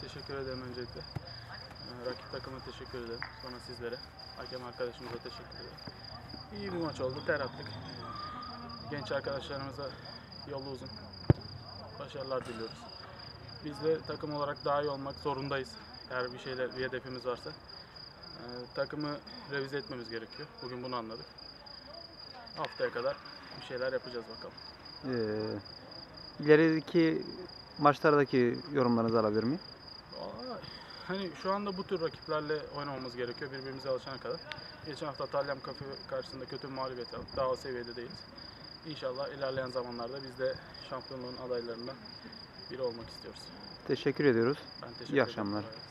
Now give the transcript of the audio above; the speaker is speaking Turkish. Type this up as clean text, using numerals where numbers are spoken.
teşekkür ederim öncelikle. Rakip takıma teşekkür ederim. Sonra sizlere, hakem arkadaşımıza teşekkür ederim. İyi bir maç oldu, ter attık. Genç arkadaşlarımıza yolu uzun. Başarılar diliyoruz. Biz de takım olarak daha iyi olmak zorundayız. Eğer bir hedefimiz varsa. Takımı revize etmemiz gerekiyor. Bugün bunu anladık. Haftaya kadar bir şeyler yapacağız bakalım. İlerideki maçlardaki yorumlarınızı alabilir miyim? Hani şu anda bu tür rakiplerle oynamamız gerekiyor birbirimize alışana kadar. Geçen hafta Talyam Kafe karşısında kötü bir mağlubiyet aldık. Daha o seviyede değiliz. İnşallah ilerleyen zamanlarda biz de şampiyonluğun adaylarından biri olmak istiyoruz. Teşekkür ediyoruz. Ben teşekkür İyi ederim. akşamlar.